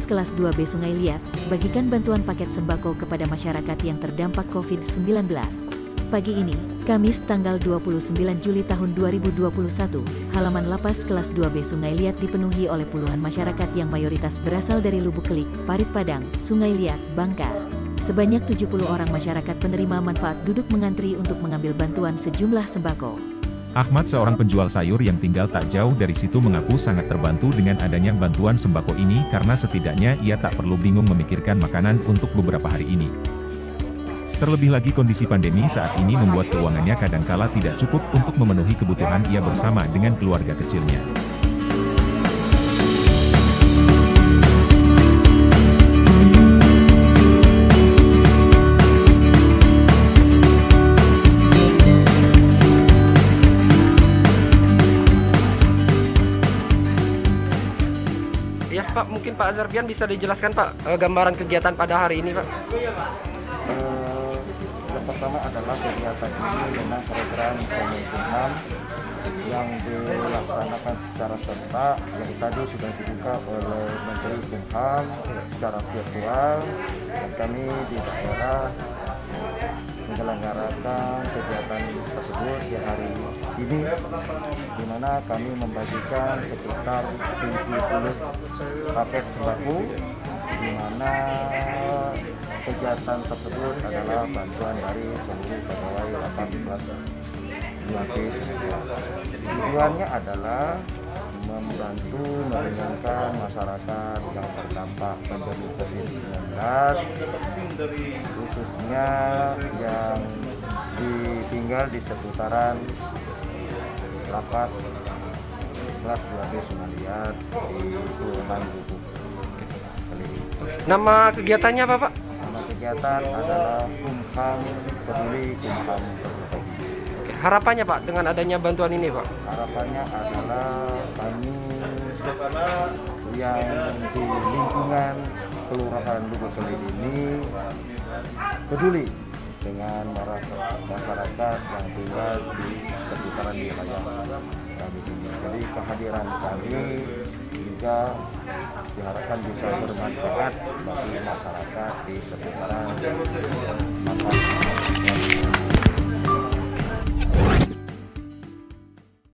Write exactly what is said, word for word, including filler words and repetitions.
kelas dua B Sungai Liat, bagikan bantuan paket sembako kepada masyarakat yang terdampak covid sembilan belas. Pagi ini, Kamis tanggal dua puluh sembilan Juli tahun dua ribu dua puluh satu, halaman lapas kelas dua B Sungai Liat dipenuhi oleh puluhan masyarakat yang mayoritas berasal dari Lubuk Kelik, Parit Padang, Sungai Liat, Bangka. Sebanyak tujuh puluh orang masyarakat penerima manfaat duduk mengantri untuk mengambil bantuan sejumlah sembako. Ahmad, seorang penjual sayur yang tinggal tak jauh dari situ, mengaku sangat terbantu dengan adanya bantuan sembako ini karena setidaknya ia tak perlu bingung memikirkan makanan untuk beberapa hari ini. Terlebih lagi kondisi pandemi saat ini membuat keuangannya kadangkala tidak cukup untuk memenuhi kebutuhan ia bersama dengan keluarga kecilnya. Ya Pak, mungkin Pak Azarbian bisa dijelaskan Pak gambaran kegiatan pada hari ini Pak. Uh, yang pertama adalah kegiatan ini memang program pemukiman yang dilaksanakan secara serentak, yang tadi sudah dibuka oleh Menteri Kumham secara virtual, dan kami di daerah menyelenggarakan kegiatan tersebut di hari ini, di mana kami membagikan sekitar tujuh puluh paket sembako, di mana kegiatan tersebut adalah bantuan dari seluruh pegawai lapas kelas dua B Sungai Liat. Tujuannya adalah membantu meringankan masyarakat yang terdampak pandemi covid sembilan belas, khususnya yang tinggal di seputaran lapas kelas dua B Sungai Liat di Pulau Lubuk. Nama kegiatannya apa Pak? Nama kegiatan adalah Kumham Peduli Kumham Peduli. Oke, harapannya Pak dengan adanya bantuan ini Pak? Harapannya adalah kami yang di lingkungan Kelurahan Lubuk Kelik ini peduli dengan masyarakat yang tinggal di seputaran wilayah kami ini. Jadi kehadiran kami juga diharapkan bisa bermanfaat bagi masyarakat di seputaran masyarakat.